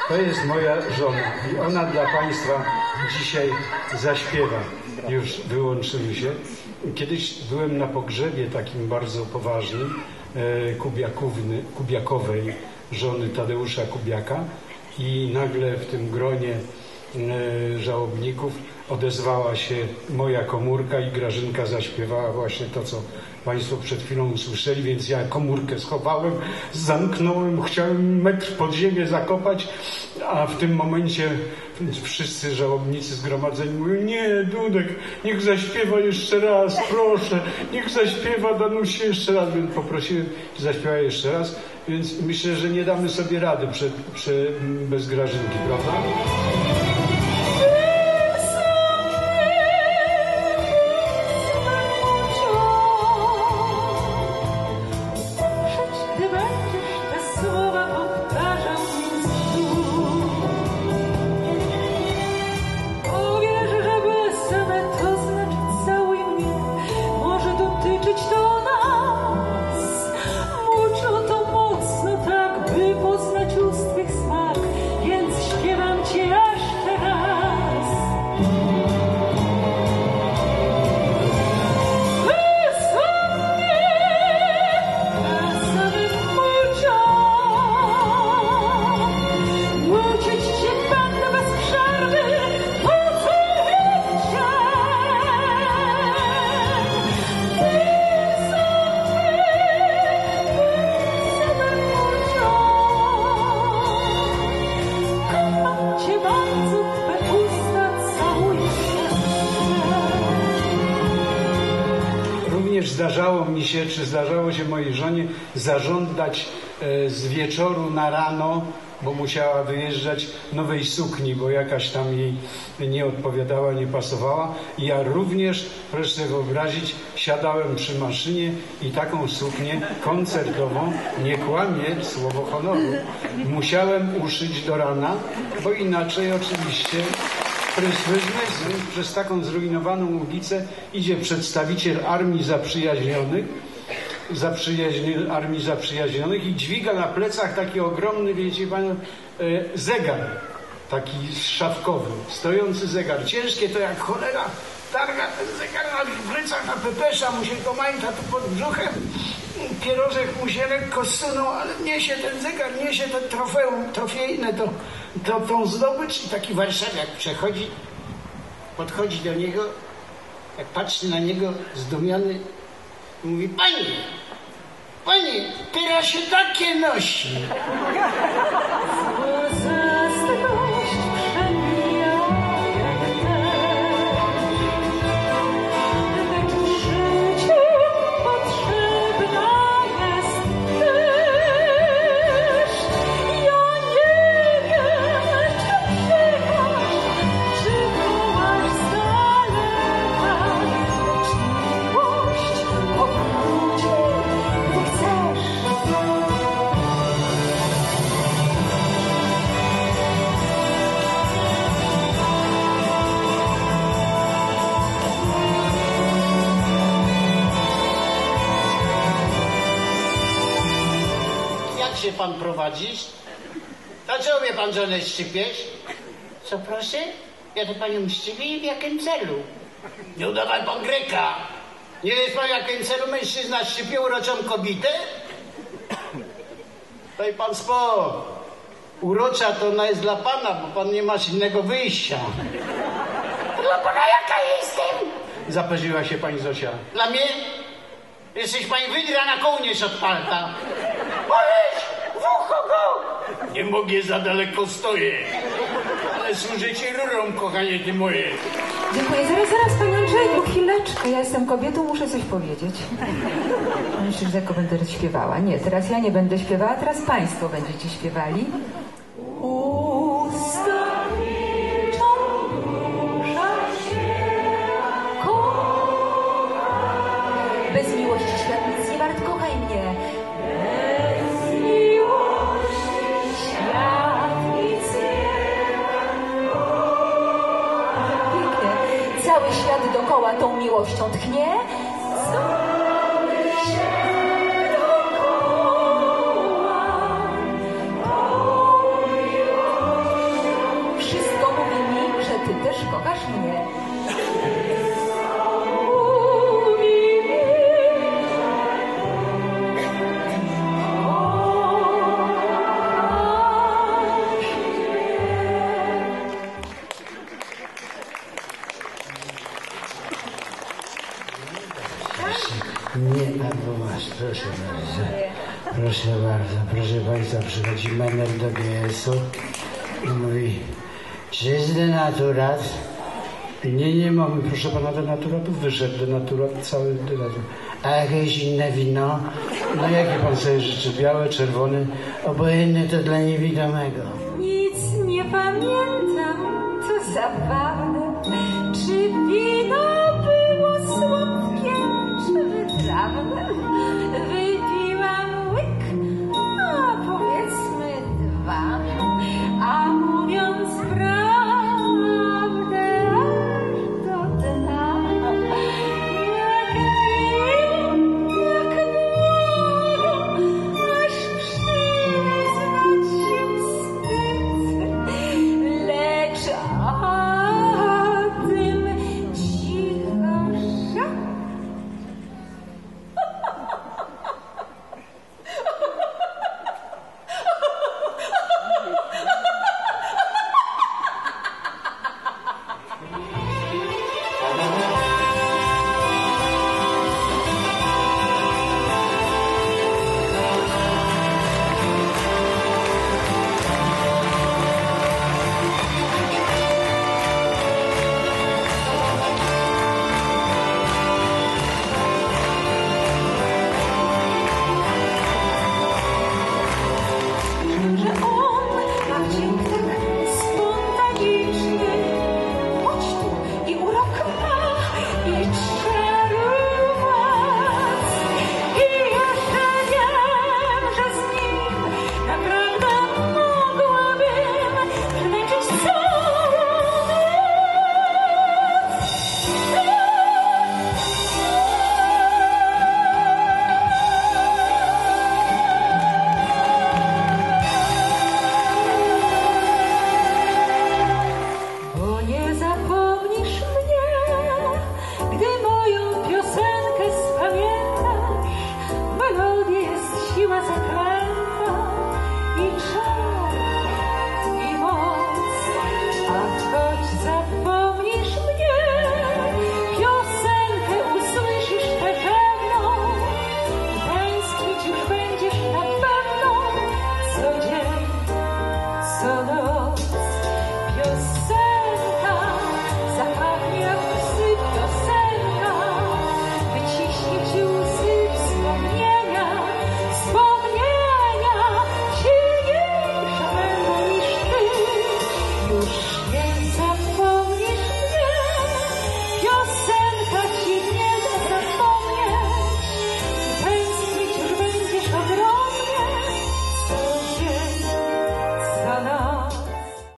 To jest moja żona i ona dla Państwa dzisiaj zaśpiewa. Już wyłączymy się. Kiedyś byłem na pogrzebie takim bardzo poważnym Kubiakowej, żony Tadeusza Kubiaka, i nagle w tym gronie żałobników odezwała się moja komórka i Grażynka zaśpiewała właśnie to, co Państwo przed chwilą usłyszeli, więc ja komórkę schowałem, zamknąłem, chciałem metr pod ziemię zakopać, a w tym momencie wszyscy żałobnicy zgromadzeni mówią: nie, Dudek, niech zaśpiewa jeszcze raz, proszę, niech zaśpiewa Danusi jeszcze raz, więc poprosiłem, zaśpiewa jeszcze raz, więc myślę, że nie damy sobie rady bez Grażynki, prawda? Zdarzało się mojej żonie zażądać z wieczoru na rano, bo musiała wyjeżdżać, nowej sukni, bo jakaś tam jej nie odpowiadała, nie pasowała. I ja również, proszę sobie wyobrazić, siadałem przy maszynie i taką suknię koncertową, nie kłamię, słowo honoru, musiałem uszyć do rana, bo inaczej oczywiście przez taką zrujnowaną ulicę idzie przedstawiciel Armii Zaprzyjaźnionych i dźwiga na plecach taki ogromny, wiecie Panu, zegar, taki szafkowy, stojący zegar. Ciężkie to jak cholera, targa ten zegar na plecach, na pepesza, mu się to majta tu pod brzuchem, pierożek mu się lekko zsunął, ale niesie ten zegar, niesie ten trofejne, tą zdobycz, i taki warszawiak podchodzi do niego, jak patrzy na niego zdumiony, mówi: Panie, teraz się takie nosi. Pan prowadzisz? Dlaczego mnie pan żonę szczypiesz? Co proszę? Ja to panią szczypię i w jakim celu? Nie udawaj pan Greka. Nie wiesz pan, w jakim celu mężczyzna szczypie uroczą kobietę? Daj pan spokój. Urocza to ona jest dla pana, bo pan nie masz innego wyjścia. Dla pana jaka jestem? Zaparzyła się pani Zosia. Dla mnie? Jesteś pani wydra na kołnierz od palta. Powiedz! Nie mogę, za daleko stoję. Ale służę ci rurą, kochanie ty moje. Dziękuję. Zaraz, panie Andrzeju, chwileczkę. Ja jestem kobietą, muszę coś powiedzieć. Myślisz, że jako będę śpiewała? Nie, teraz ja nie będę śpiewała, teraz państwo będziecie śpiewali. Bez miłości świat nic nie wart, kochaj mnie. Bez miłości świat nic nie wart. Pięknie. Cały świat dookoła tą miłością tchnie. Cały świat dookoła tą miłością proszę bardzo. Proszę bardzo, proszę Państwa, przychodzi menel do GS-u i mówi, czy jest denaturat? Nie mamy, proszę pana, denaturatu. Wyszedł denaturat, cały denaturat. A jakieś inne wino? No jakie pan sobie życzy? Białe, czerwone? Obojętne to dla niewidomego. Nic nie pamiętam, to zabawne. Czy wino było słodkie, czy wytrawne? Wypiłam łyk, a powiedzmy 2. A mówiąc prawdę, aż do dna. Jak piję, jak młodo, aż przyznać się wstyd. Lecz o tym cicho szepnę. Że on ma wdzięk tak spontaniczny, chodź tu i urok ma, i czaruje was. I jeszcze wiem, że z nim naprawdę mogłabym przemęczyć całą noc. Bo nie zapomnisz mnie, gdy moją piosenkę spamiętasz. Melodii jest siła za